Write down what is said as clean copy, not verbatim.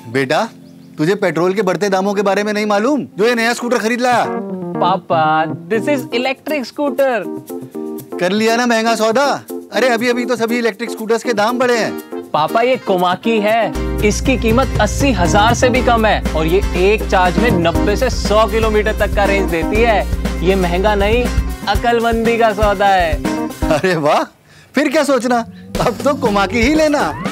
बेटा, तुझे पेट्रोल के बढ़ते दामों के बारे में नहीं मालूम जो ये नया स्कूटर खरीद लाया? पापा, दिस इज इलेक्ट्रिक स्कूटर। कर लिया ना महंगा सौदा। अरे अभी अभी तो सभी इलेक्ट्रिक स्कूटर्स के दाम बढ़े हैं। पापा, ये कोमाकी है, इसकी कीमत 80,000 से भी कम है और ये एक चार्ज में 90 से 100 किलोमीटर तक का रेंज देती है। ये महंगा नहीं, अकलमंदी का सौदा है। अरे वाह, फिर क्या सोचना, अब तो कोमाकी ही लेना।